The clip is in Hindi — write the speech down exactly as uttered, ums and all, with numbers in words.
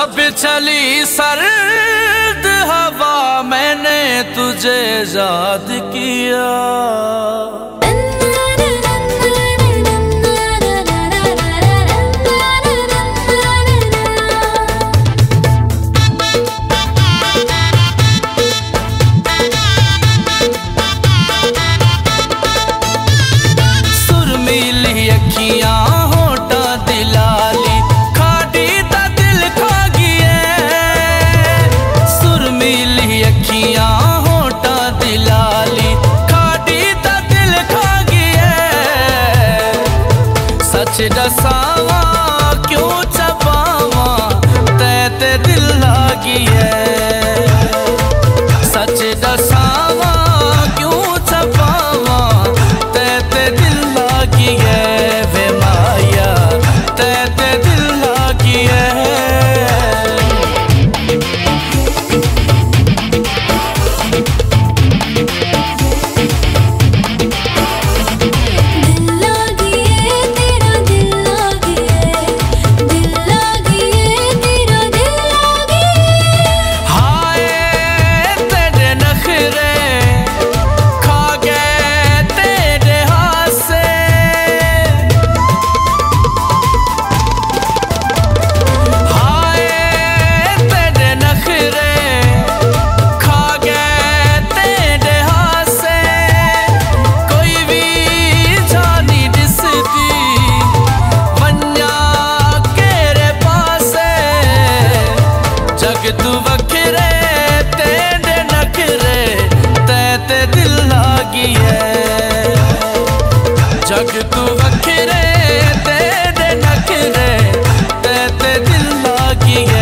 जब चली सर्द हवा मैंने तुझे याद किया। सुरमीली अखियां होठा दिलाली खाड़ी दा दिल खा गिए। सुरमीली अखियां होठा दिलाली खाड़ी दा दिल खा गिए। सच दसावा क्यों छपावा तै ते दिल लागी है। सच दसावा क्यों छपावा तै ते दिल लागी है। वे माया तै ते दिल लागी है। तू वखरे तेरे नखरे तै ते दिल लागी है। जग तू वखरे तेरे नखरे तै ते दिल लागी है।